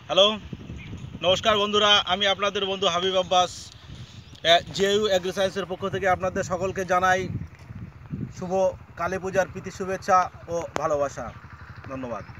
Hello, নমস্কার বন্ধুরা। আমি আপনাদের বন্ধু হাবিব আব্বাস জেইউ এগ্রি সায়েন্সের পক্ষ থেকে আপনাদের সকলকে জানাই শুভ কালী পূজার প্রীতি শুভেচ্ছা ও ভালোবাসা। ধন্যবাদ।